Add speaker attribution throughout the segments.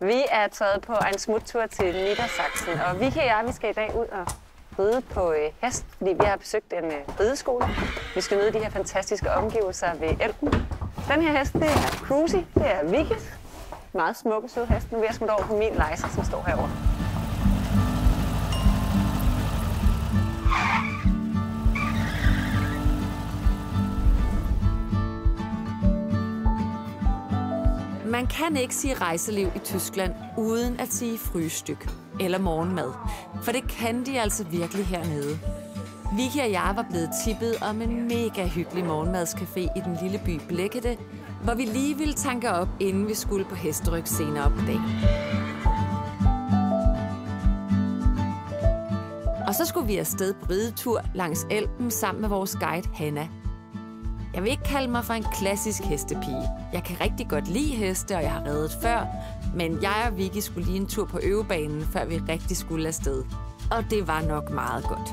Speaker 1: Vi er taget på en smuttur til Niedersachsen, og Vicky og jeg, vi skal i dag ud og ride på hest, fordi vi har besøgt en rideskole. Vi skal nyde de her fantastiske omgivelser ved Elben. Den her hest, det er Cruzy, det er Vickys. Meget smukke, søde hest. Nu vil jeg smutte over på min Lejser, som står herovre.
Speaker 2: Man kan ikke sige rejseliv i Tyskland uden at sige frystyk eller morgenmad, for det kan de altså virkelig hernede. Vicky og jeg var blevet tippet om en mega hyggelig morgenmadscafé i den lille by Bleckede, hvor vi lige ville tanke op, inden vi skulle på hesteryg senere på dagen. Og så skulle vi afsted på ridetur langs Elben sammen med vores guide Hanna. Jeg vil ikke kalde mig for en klassisk hestepige. Jeg kan rigtig godt lide heste, og jeg har reddet før, men jeg og Vicky skulle lige en tur på øvebanen, før vi rigtig skulle afsted. Og det var nok meget godt.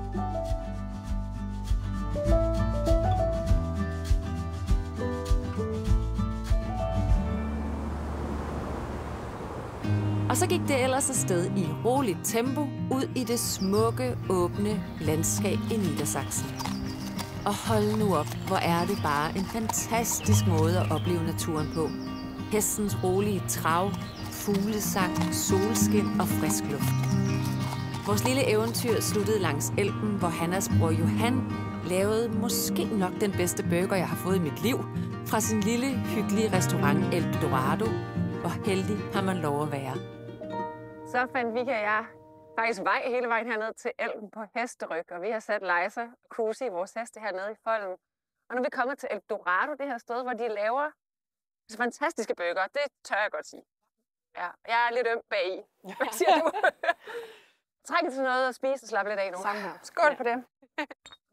Speaker 2: Og så gik det ellers afsted i roligt tempo ud i det smukke, åbne landskab i Niedersachsen. Og hold nu op, hvor er det bare en fantastisk måde at opleve naturen på. Hestens rolige trav, fuglesang, solskin og frisk luft. Vores lille eventyr sluttede langs Elben, hvor Hannas bror Johan lavede måske nok den bedste burger, jeg har fået i mit liv, fra sin lille, hyggelige restaurant El Dorado. Hvor heldig har man lov at være.
Speaker 1: Så fandt Vicky og jeg faktisk vej hele vejen herned til Elben på hesteryg, og vi har sat Lejser og Cruzy, vores heste, hernede i folden. Og nu er vi kommet til El Dorado, det her sted, hvor de laver så fantastiske burger. Det tør jeg godt sige. Ja, jeg er lidt øm bagi. Hvad siger du? Træk til noget at spise og slappe lidt af nu.
Speaker 3: Sammen her. Skål på det.